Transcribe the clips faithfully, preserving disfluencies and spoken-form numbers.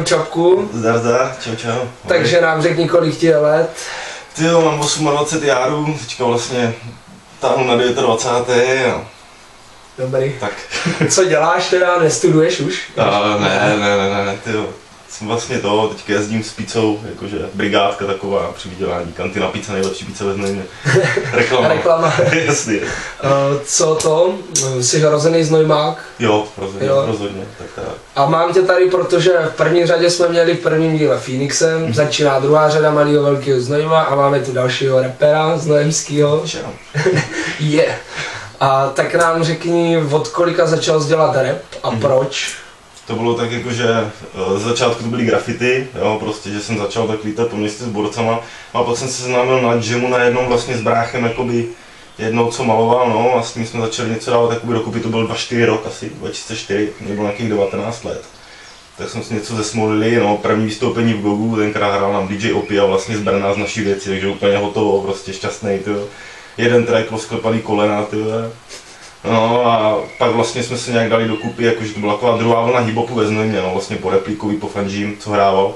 čapku. Zdar, zdar, čau, čau. Takže nám řekni, kolik ti je let. Ty jo, mám dvacet osm járů, teďka vlastně táhnu na dvacet devět a... Dobrý. Tak. Co děláš teda, nestuduješ už? A, ne, ne, ne, ne, ty jo. Jsem vlastně to, teďka jezdím s pizzou, jakože brigádka taková při vydělání, kantina pizza, nejlepší pizza ve Znojmě. Reklama. Reklama. Jasně. Uh, co to? Jsi rozený Znojmák? Jo, rozhodně, jo. rozhodně, tak tak. A mám tě tady, protože v první řadě jsme měli v prvním díle Phoenixem, hmm. začíná druhá řada malého velkého Znojma a máme tu dalšího rapera znojemského. Je. yeah. A tak nám řekni, od kolika začal dělat rap a hmm. proč? To bylo tak jako, že z začátku to byly graffiti, jo, prostě, že jsem začal tak lítat po městě s borcama a pak jsem se seznámil na jamu na jednom vlastně s bráchem, jakoby jednou co maloval, no a s tím jsme začali něco dávat jakoby dokupy, to byl dva čtyři rok asi, dva tisíce čtyři, mě bylo nějakých devatenáct let. Tak jsme si něco zesmolili, no, první vystoupení v Gogu, tenkrát hrál nám D J Opi a vlastně z Brna z naší věci, takže úplně hotovo, prostě šťastný, tyjo. Jeden track, rozklepaný kolena, tyjo. No a pak vlastně jsme se nějak dali dokupy, jakože to byla taková druhá vlna hip-hopu ve Znojmě, no, vlastně po Replikovi, po Fangím, co hrával.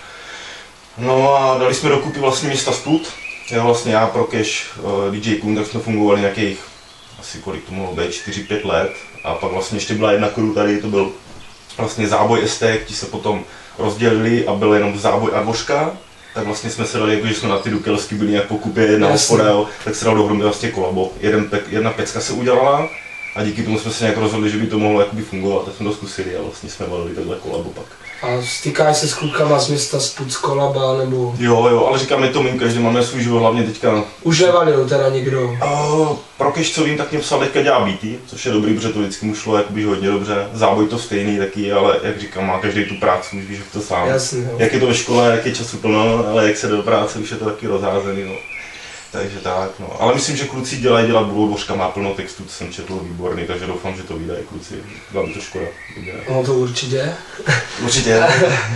No a dali jsme dokupy vlastně Města Spud, jo, vlastně já, Prokeš, D J Kun, tak jsme fungovali nějakých, asi kolik to mohlo být, čtyři pět let. A pak vlastně ještě byla jedna crew tady, to byl vlastně Záboj S T, ti se potom rozdělili a byl jenom Záboj a Dvořka. Tak vlastně jsme se dali, jako že jsme na ty Dukelsky byli nějak po kupě, jedna hospoda, tak se dal dohromady vlastně kolabo. Jeden pek, jedna pecka se udělala a díky tomu jsme se nějak rozhodli, že by to mohlo jakoby fungovat, tak jsme to zkusili a vlastně jsme valili takhle kolabo pak. A stýkáš se s klukama z Města Spud, z kolaba nebo? Jo, jo, ale říkám, je to mým, každý máme svůj život, hlavně teďka. Už nevalil teda někdo? Uh, Prokeš, co vím, tak mě psal, teďka dělá beaty, což je dobrý, protože to vždycky mu šlo jakoby hodně dobře. Záboj to stejný taky, ale jak říkám, má každý tu práci, už víš, jak to sám. Jasně, jak je to ve škole, jak je času plno, ale jak se jde do práce, už je to taky rozházený, no. Takže tak, no. Ale myslím, že kluci dělají, dělat budou, Dvořka má plno textů, co jsem četl, výborný, takže doufám, že to vydají kluci. Byla by to škoda. No to určitě. Určitě.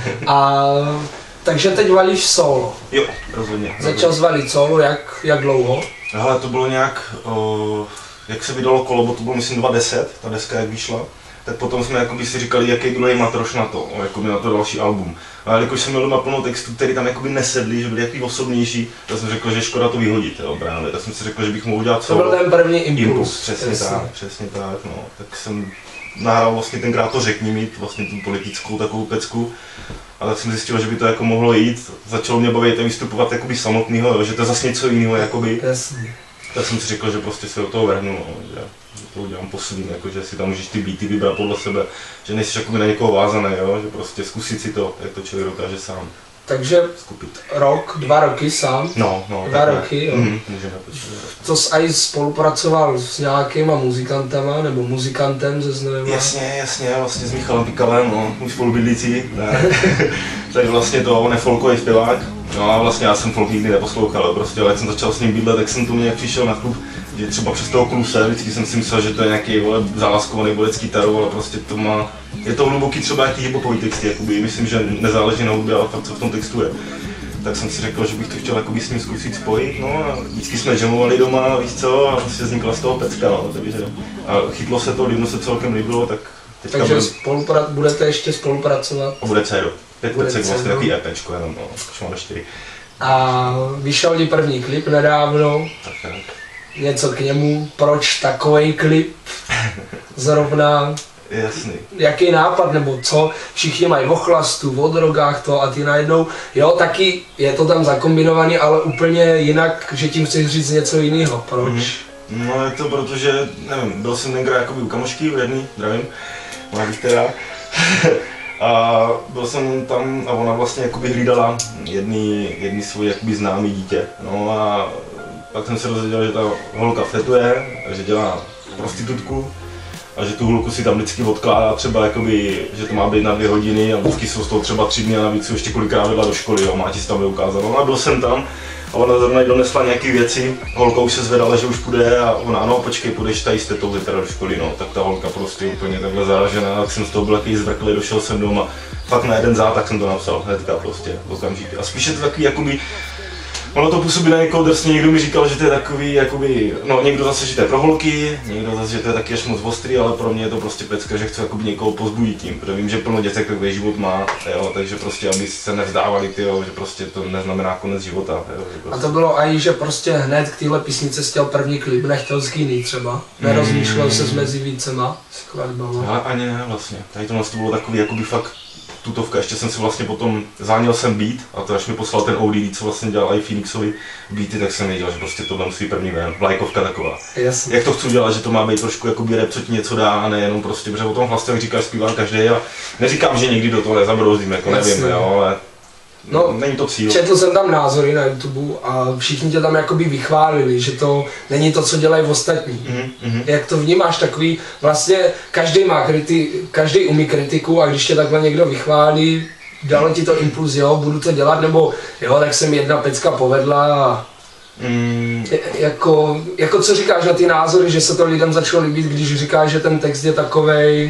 A takže teď valíš solo. Jo, rozhodně. Začal jsi valit solo, jak, jak dlouho? Hele, to bylo nějak, o, jak se vydalo Kolobo, to bylo myslím dva tisíce deset, ta deska jak vyšla. Tak potom jsme jakoby si říkali, jaký druhý matroš na to, jakoby na to další album. A jelikož jsem měl doma plno textů, které tam jakoby nesedly, že byly jaký osobnější, tak jsem řekl, že škoda to vyhodit, jo, právě. Tak jsem si řekl, že bych mohl udělat solo. To byl ten první impuls. impuls přesně Jasně. tak, přesně tak, no. Tak jsem nahrál vlastně tenkrát to Řekni mi, vlastně tu politickou takovou pecku. A tak jsem zjistil, že by to jako mohlo jít. Začalo mě bavit vystupovat jakoby samotného, jo, že to je zase něco jiného, jakoby. Jasně. Tak jsem si řekl, že prostě se do toho vrhnu, no, že to udělám po svým, jako, že si tam můžeš ty beaty vybrat podle sebe, že nejsi jakoby na někoho vázaný, jo, že prostě zkusit si to, jak to člověk dokáže sám. Takže skupit. Rok, dva roky sám? No, no. Dva roky, jo. Mm, můžeme počítat. To jsi aj spolupracoval s nějakýma muzikantama, nebo muzikantem ze Znojma? Jasně, jasně, vlastně s Michalem Pikalem, no, můj spolubydlící, tak vlastně to, on je folkový zpěvák, no a vlastně já jsem folk nikdy neposlouchal, prostě, ale jak jsem začal s ním bydlet, tak jsem tu nějak přišel na klub, že třeba přes toho kluse, vždycky jsem si myslel, že to je nějaký, vole, zálaskovaný bodec s kytarou, ale prostě to má, je to hluboký třeba nějaký hiphopový texty, jakoby, myslím, že nezáleží na hudbě, ale fakt co v tom textu je. Tak jsem si řekl, že bych to chtěl jakoby s ním zkusit spojit, no a vždycky jsme jamovali doma, víš co, a vlastně vznikla z toho pecka, no, takže a chytlo se to, lidno se celkem líbilo, tak teďka Takže bude... spolupra- budete ještě spolupracovat? A bude cédo, pět pecek vlastně, takový EPčko jenom, no, už máme čtyři. A vyšel ti první klip nedávno, tak, tak. Něco k němu, proč takovej klip zrovna? Jasný. Jaký nápad, nebo co, všichni mají o chlastu, o drogách to a ty najednou, jo, taky je to tam zakombinovaný, ale úplně jinak, že tím chceš říct něco jiného, proč? Mm-hmm. No je to proto, že, nevím, byl jsem tenkrát jakoby u kamošky, u jedný, zdravím, mladých teda. A byl jsem tam a ona vlastně jakoby hlídala jedný, jedný svůj jakoby známý dítě, no a pak jsem se dozvěděl, že ta holka fetuje, že dělá prostitutku. A že tu hulku si tam vždycky odkládá třeba jakoby, že to má být na dvě hodiny a vždycky jsou z toho třeba tři dny a navíc ještě kolikrát vedla do školy, jo, má ti se tam vyukázat. No a byl jsem tam a ona zrovna donesla nějaké věci, holka už se zvedala, že už půjde a ona, ano, počkej, půjdeš tady s tetou teda do školy, no, tak ta holka prostě úplně takhle zaražená, tak jsem z toho byl takový zvrklý, došel jsem doma, fakt na jeden zátah jsem to napsal, hnedka prostě, okamžitě. A spíš je to takový jakoby, Ono to působí na někoho drsně, někdo mi říkal, že to je takový, jakoby, no někdo zase, že to je pro holky, někdo zase, že to je taky až moc ostrý, ale pro mě je to prostě pecka, že chci jakoby někoho pozbudit tím, protože vím, že plno dětek takový život má, jo, takže prostě, aby se nevzdávali, tyjo, že prostě to neznamená konec života. Jo, prostě. A to bylo i, že prostě hned k téhle písnice chtěl první klip, nechtěl z jiný třeba, nerozmýšlel mm. se mezi vícema skladbama. Ale ani ne vlastně, tady to bylo takový, jakoby fakt tutovka, ještě jsem si vlastně potom záněl jsem beat a to až mi poslal ten O D D, co vlastně dělal i Phoenixovi beaty, tak jsem věděl, že prostě tohle musí první ven, lajkovka taková. Jasně. Jak to chci dělat, že to má být trošku jakoby rap, co ti něco dá a nejenom prostě, protože o tom vlastně, jak říkáš, zpívá každý a neříkám, že nikdy do toho nezabrouzím, jako Jasně. nevím, jo, ale no, není to cíl. Četl jsem tam názory na YouTube a všichni tě tam jakoby vychválili, že to není to, co dělají ostatní. Mm-hmm. Jak to vnímáš takový, vlastně každý má kriti, každý umí kritiku a když tě takhle někdo vychválí, dalo ti to impuls, jo, budu to dělat, nebo jo, tak se mi jedna pecka povedla a mm. jako, jako co říkáš na ty názory, že se to lidem začalo líbit, když říkáš, že ten text je takovej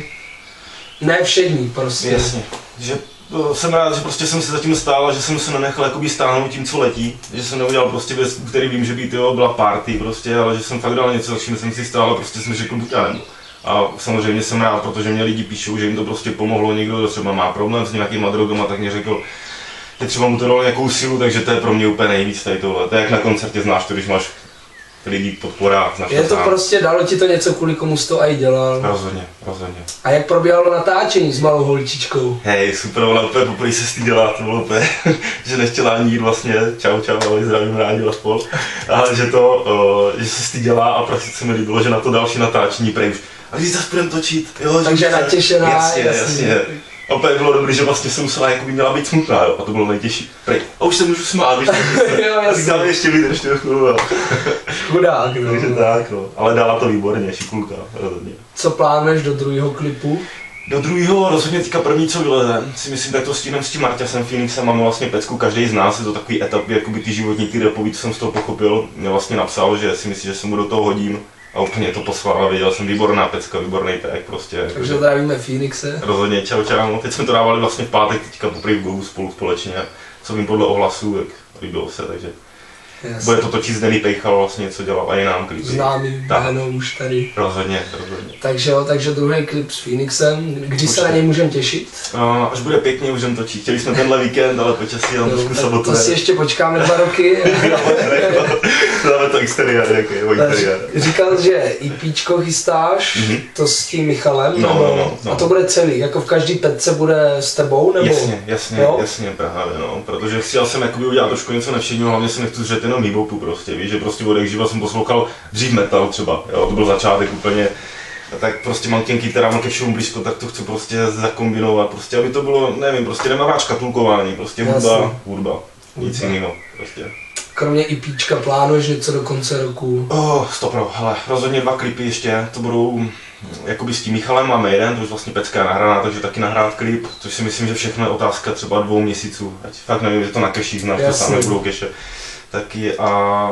nevšední prostě. Jasně, že jsem rád, že prostě jsem si zatím stál a že jsem se nenechal jakoby stáhnout tím, co letí, že jsem neudělal prostě věc, který vím, že by to byla party prostě, ale že jsem fakt dal něco, za čím jsem si stál a prostě jsem řekl buď a nebo. A samozřejmě jsem rád, protože mě lidi píšou, že jim to prostě pomohlo, někdo, kdo třeba má problém s nějakýma drogama, tak mě řekl, že třeba mu to dalo nějakou sílu, takže to je pro mě úplně nejvíc tady tohle. To je jak na koncertě, znáš to, když máš lidí podpora. Je to sám. Prostě, dalo ti to něco, kvůli komu jsi to aj dělal. Rozhodně, rozhodně. A jak probíhalo natáčení s malou holčičkou? Hej, super, ona úplně poprvé se styděla, to bylo úplně, že nechtěla ani jít vlastně, čau čau, ale zdravím rádi a spol. Ale že to, uh, že se styděla a prostě se mi líbilo, že na to další natáčení prej už. A když zase budeme točit, jo, takže natěšená, jasně, jasně. jasně. A úplně bylo dobrý, že vlastně jsem musela jakoby měla být smutná, jo, a to bylo nejtěžší. Prej. A už se můžu smát, víš, a říkáme ještě vydrž, ty chvíli, jo. Chudák, no. Takže tak, no. Ale dala to výborně, šikulka, rozhodně. Co plánuješ do druhého klipu? Do druhého rozhodně teďka první, co vyleze, si myslím, tak to stínem s tím Marťasem Phoenixem, máme vlastně pecku, každý z nás, je to takový etapy, jakoby ty životní, ty rapový, co jsem z toho pochopil, mě vlastně napsal, že si myslí, že se mu do toho hodím. A úplně to poslal a věděl jsem, výborná pecka, výborný track prostě. Takže zdravíme Phoenixe. Rozhodně, čau čau, no, teď jsme to dávali vlastně v pátek, teďka poprvé v Gogu spolu společně, co vím podle ohlasů, tak líbilo se, takže Jasně. Bude to točit Danny Pejchal vlastně, co dělal i nám klipy. Známý jméno už tady. Rozhodně, rozhodně. Takže jo, takže druhý klip s Phoenixem, kdy se na něj můžeme těšit? No, až bude pěkně, můžeme točit. Chtěli jsme tenhle víkend, ale počasí tam trošku sabotuje. To si ještě počkáme dva roky. Dáme to exteriér, jaký je interiér. Říkal, že EPčko chystáš, mm-hmm. to s tím Michalem, no, nebo, no, no. A to bude celý, jako v každý petce bude s tebou, nebo? Jasně, jasně, jo? jasně právě, no, protože chtěl jsem jakoby udělat trošku něco nevšedního, hlavně se nechci zřet jenom hip-hopu prostě, víš, že prostě od jak živa jsem poslouchal dřív metal třeba, jo, to byl začátek úplně, tak prostě mám těnký, která mám ke všemu blízko, tak to chci prostě zakombinovat, prostě aby to bylo, nevím, prostě nemá rád škatulkování, prostě hudba, hudba, nic jiného, prostě. Kromě EPčka plánuješ něco do konce roku? Oh, stopro, hele, rozhodně dva klipy ještě, to budou jakoby s tím Michalem máme jeden, to už vlastně pecka je nahraná, takže taky nahrát klip, což si myslím, že všechno je otázka třeba dvou měsíců, ať fakt nevím, že to na keši znáš, to sám nebudou keše. Taky a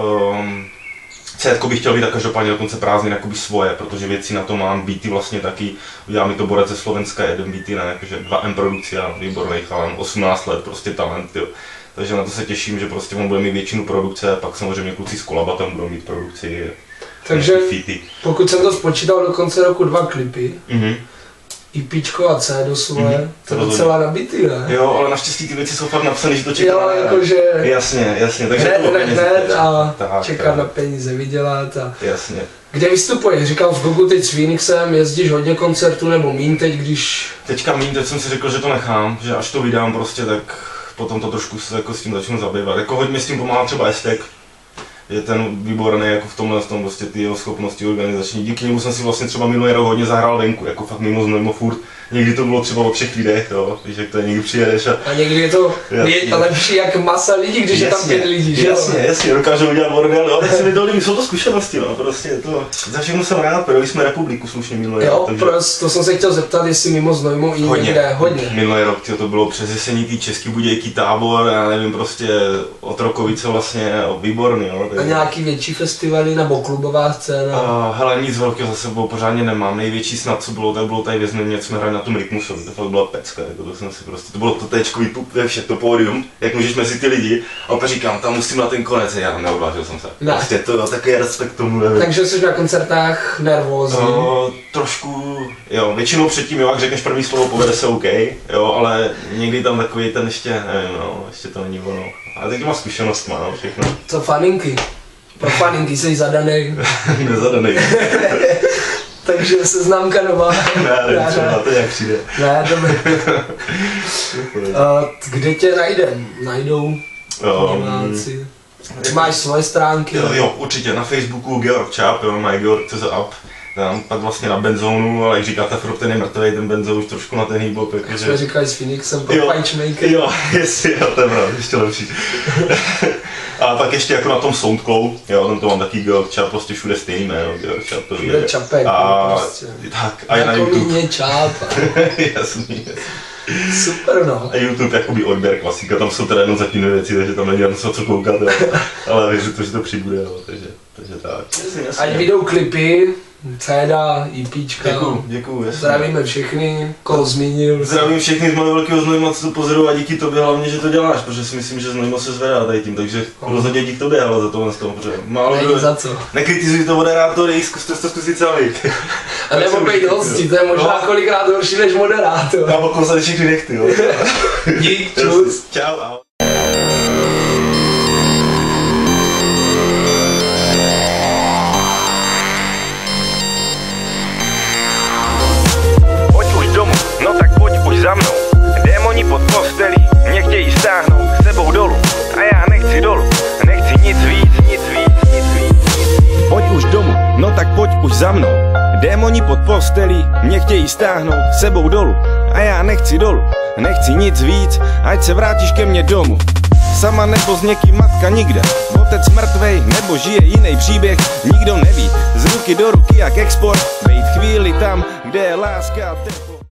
um, Cétko bych chtěl být tak každopádně do konce prázdnin jakoby svoje, protože věci na to mám, beaty vlastně taky, udělá mi to Borec ze Slovenska, jeden beaty, ne, jakože dva M produkcia, výborný chalan, osmnáct let, prostě talent, jo. Takže na to se těším, že prostě on bude mít většinu produkce, pak samozřejmě kluci s Kolabatem budou mít produkci. Takže pokud jsem to spočítal do konce roku dva klipy, mm-hmm. EPčko a C do svoje, mm-hmm. to je docela nabitý, ne? Jo, ale naštěstí ty věci jsou fakt napsané, že to čeká. Jo, jakože... Jasně, jasně, takže hned, to hned, hned a tak, čekat tak. Na peníze vydělat a... Jasně. Kde vystupuješ? Říkal v Gogu teď s Phoenixem, jezdíš hodně koncertů nebo míň teď, když... Teďka míň, teď jsem si řekl, že to nechám, že až to vydám prostě, tak potom to trošku se jako s tím začnu zabývat. Jako hodně s tím pomáhá třeba Estek. Je ten výborný jako v tomhle, v tom prostě ty jeho schopnosti organizační. Díky němu jsem si vlastně třeba minulý rok hodně zahrál venku, jako fakt mimo znojmo furt. Někdy to bylo třeba o třech lidech, jo, víš, jak to je, někdy přijedeš a... A někdy je to je lepší jak masa lidí, když jasně, je tam pět lidí, že jo? Jasně, jasně, dokážou udělat bordel, jo, teď si mi dovolím, jsou to zkušenosti, no, prostě to, za všechno jsem rád, protože jsme republiku slušně minulý rok, jo, takže... Prost, to jsem se chtěl zeptat, jestli mimo znojmo i někde, hodně. Minulý rok, tyjo, to bylo přes Jeseník, Český Budějký Tábor, já nevím, prostě Otrokovice vlastně, výborný, jo. Takže... A nějaký větší festivaly nebo klubová scéna? Uh, hele, nic velkého za sebou pořádně nemám, největší snad, co bylo, tak bylo tady ve Znojmě, jsme hráli na tom Rytmusovi, to fakt byla pecka, jako to jsem si prostě, to bylo to téčkový vše, to pódium, jak můžeš mezi ty lidi, a opět říkám, tam musím na ten konec, já neodvážil jsem se. Ne. Prostě to jo, takový respekt tomu, nevím. Takže jsi na koncertách nervózní? No, trošku, jo, většinou předtím, jo, jak řekneš první slovo, povede se OK, jo, ale někdy tam takový ten ještě, nevím, no, ještě to není ono. Ale taky má zkušenost, má, no, všechno. Co faninky? Pro faninky jsi zadanej. Nezadanej. Takže seznámka nová. Ne, ne, třeba to nějak přijde. Ne, dobrý. Kde tě najdem? Najdou diváci? Máš svoje stránky? Jo, jo, určitě, na Facebooku Georg Čáp, jo, my Georg tečka cz app. Tam pak vlastně na Benzónu, ale jak říkáte, Frob, ten je mrtvej, ten Benzón už trošku na ten hip-hop, jakože... Jak jsme říkali s Phoenixem, pro Punchmaker. Jo, jestli, jo, to je pravda, ještě lepší. A pak ještě jako na tom Soundcloud, jo, tam to mám taky Georg Čáp, prostě všude stejný jméno, Georg Čáp, to všude Čapek, a prostě. Tak, a je na jako YouTube. Jako Čáp. jasný, jasný. Super, no. A YouTube jakoby odběr klasika, tam jsou teda jenom zatím věci, takže tam není na co koukat, jo. Ale věřím to, že to přibude, jo, takže, takže tak. Jasný, jasný. Ať vyjdou klipy, céda, EPčka. Děkuju, děkuju, jasný. Zdravíme všechny, koho zmínil. Zdravím všechny z Malého Velkého Znojma, co to pozorují, a díky tobě hlavně, že to děláš, protože si myslím, že Znojmo se zvedá tady tím, takže rozhodně díky tobě, ale za tohle z toho, protože málo Není za co. Nekritizuj to moderátory, zkuste to zkusit sami. A nebo být hostí, to je možná no. kolikrát horší než moderátor. Já pokud se všechny nechty, jo. Dík, čus. Čau, ahoj. No tak pojď už za mnou. Démoni pod postelí mě chtějí stáhnout s sebou dolů. A já nechci dolů, nechci nic víc, nic víc, nic víc. Pojď už domů, no tak pojď už za mnou. Démoni pod postelí mě chtějí stáhnout s sebou dolů. A já nechci dolů, nechci nic víc, ať se vrátíš ke mně domů. Sama nebo s někým matka nikde. Otec mrtvej nebo žije jiný příběh, nikdo neví. Z ruky do ruky jak export, bejt chvíli tam, kde je láska a teplo.